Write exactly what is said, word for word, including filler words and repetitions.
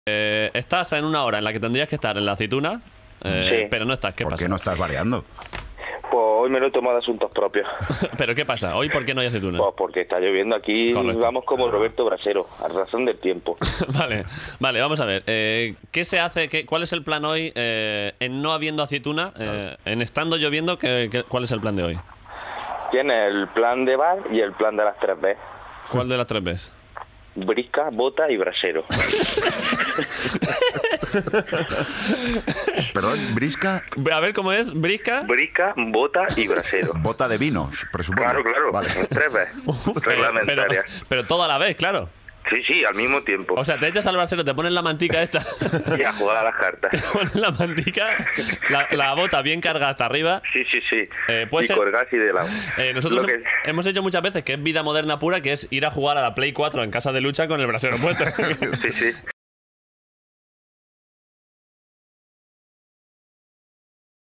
Eh, estás en una hora en la que tendrías que estar en la aceituna, eh, Sí. pero no estás. ¿Qué ¿Por pasa? qué no estás variando? Pues hoy me lo he tomado de asuntos propios. ¿Pero qué pasa? ¿Hoy por qué no hay aceituna? Pues porque está lloviendo aquí, Correcto. vamos como Roberto Brasero, a razón del tiempo. Vale, vale, vamos a ver. Eh, ¿Qué se hace? Qué, ¿Cuál es el plan hoy eh, en no habiendo aceituna? Eh, en estando lloviendo, ¿qué, qué- ¿cuál es el plan de hoy? Tiene el plan de bar y el plan de las tres B. ¿Cuál de las tres veces? Brisca, bota y brasero. Perdón, brisca, A ver cómo es, brisca. Brisca, bota y brasero. bota de vinos, presupongo. Claro, claro, Vale. tres B Pero, reglamentarias. pero todo a la vez, claro. Sí, sí, al mismo tiempo. O sea, te echas al brasero, te pones la mantica esta. Y a jugar a las cartas. Te pones la mantica, la, la bota bien cargada hasta arriba. Sí, sí, sí. Eh, puede y ser- colgar así de lado. Eh, nosotros Lo que- hem- hemos hecho muchas veces que es vida moderna pura, que es ir a jugar a la Play cuatro en casa de Lucha con el brasero puesto. Sí, sí.